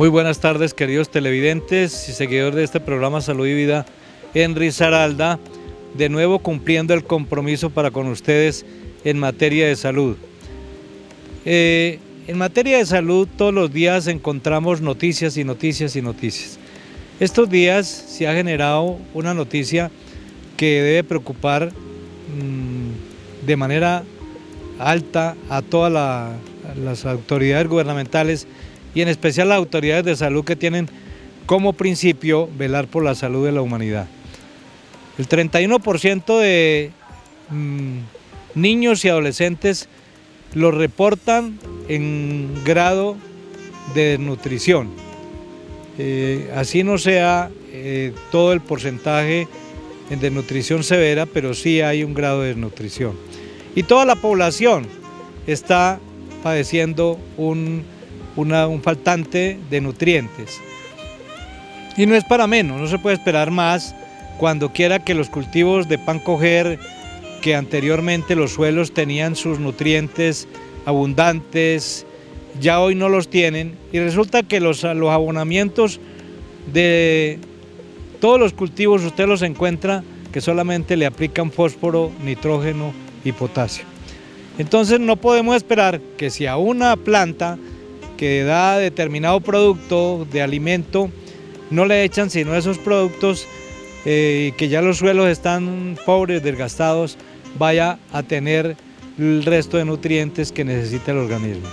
Muy buenas tardes, queridos televidentes y seguidores de este programa Salud y Vida en Risaralda, de nuevo cumpliendo el compromiso para con ustedes en materia de salud. En materia de salud todos los días encontramos noticias y noticias y noticias. Estos días se ha generado una noticia que debe preocupar de manera alta a todas las autoridades gubernamentales y en especial las autoridades de salud que tienen como principio velar por la salud de la humanidad. El 31% de niños y adolescentes lo reportan en grado de desnutrición. Así no sea todo el porcentaje en desnutrición severa, pero sí hay un grado de desnutrición. Y toda la población está padeciendo un faltante de nutrientes. Y no es para menos, no se puede esperar más cuando quiera que los cultivos de pan coger, que anteriormente los suelos tenían sus nutrientes abundantes, ya hoy no los tienen, y resulta que los abonamientos de todos los cultivos usted los encuentra que solamente le aplican fósforo, nitrógeno y potasio. Entonces no podemos esperar que si a una planta que da determinado producto de alimento no le echan sino esos productos que ya los suelos están pobres, desgastados, vaya a tener el resto de nutrientes que necesita el organismo.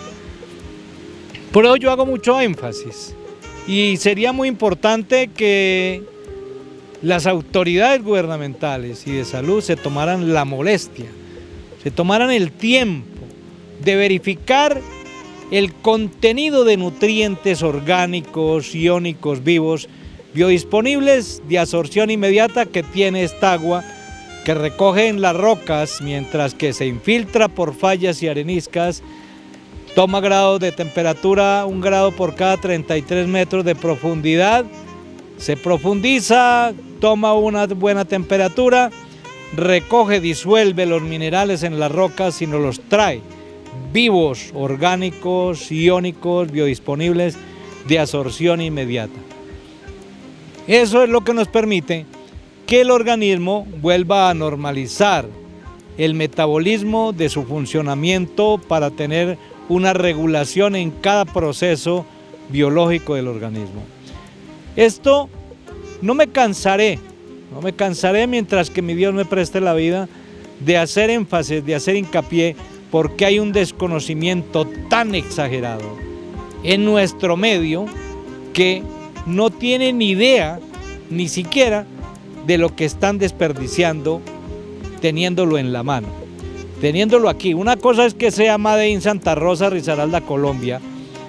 Por eso yo hago mucho énfasis y sería muy importante que las autoridades gubernamentales y de salud se tomaran la molestia, se tomaran el tiempo de verificar el contenido de nutrientes orgánicos, iónicos, vivos, biodisponibles de absorción inmediata que tiene esta agua que recoge en las rocas mientras que se infiltra por fallas y areniscas, toma grados de temperatura, 1 grado por cada 33 metros de profundidad, se profundiza, toma una buena temperatura, recoge, disuelve los minerales en las rocas y nos los trae vivos, orgánicos, iónicos, biodisponibles de absorción inmediata. Eso es lo que nos permite que el organismo vuelva a normalizar el metabolismo de su funcionamiento para tener una regulación en cada proceso biológico del organismo. Esto no me cansaré mientras que mi Dios me preste la vida de hacer énfasis, de hacer hincapié, porque hay un desconocimiento tan exagerado en nuestro medio que no tienen ni idea ni siquiera de lo que están desperdiciando teniéndolo en la mano, teniéndolo aquí. Una cosa es que sea Made in Santa Rosa, Risaralda, Colombia,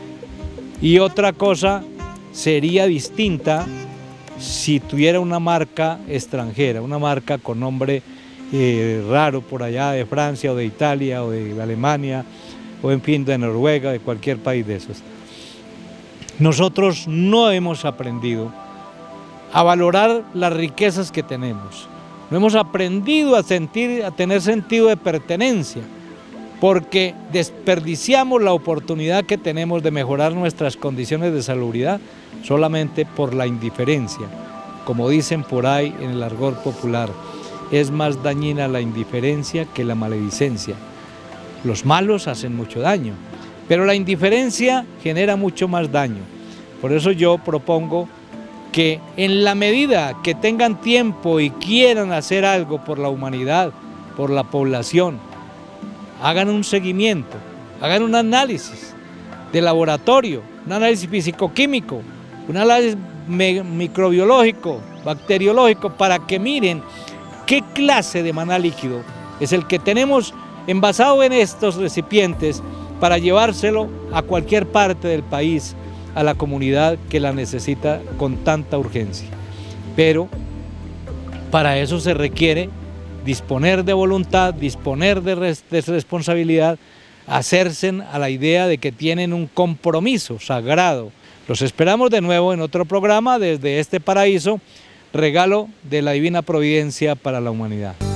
y otra cosa sería distinta si tuviera una marca extranjera, una marca con nombre raro por allá de Francia o de Italia o de Alemania o en fin de Noruega, de cualquier país de esos. Nosotros no hemos aprendido a valorar las riquezas que tenemos, no hemos aprendido a tener sentido de pertenencia, porque desperdiciamos la oportunidad que tenemos de mejorar nuestras condiciones de salubridad solamente por la indiferencia. Como dicen por ahí en el argot popular, es más dañina la indiferencia que la maledicencia. Los malos hacen mucho daño, pero la indiferencia genera mucho más daño. Por eso yo propongo que en la medida que tengan tiempo y quieran hacer algo por la humanidad, por la población, hagan un seguimiento, hagan un análisis de laboratorio, un análisis físico-químico, un análisis microbiológico, bacteriológico, para que miren qué clase de maná líquido es el que tenemos envasado en estos recipientes para llevárselo a cualquier parte del país, a la comunidad que la necesita con tanta urgencia. Pero para eso se requiere disponer de voluntad, disponer de responsabilidad, hacerse a la idea de que tienen un compromiso sagrado. Los esperamos de nuevo en otro programa desde este paraíso, regalo de la Divina Providencia para la humanidad.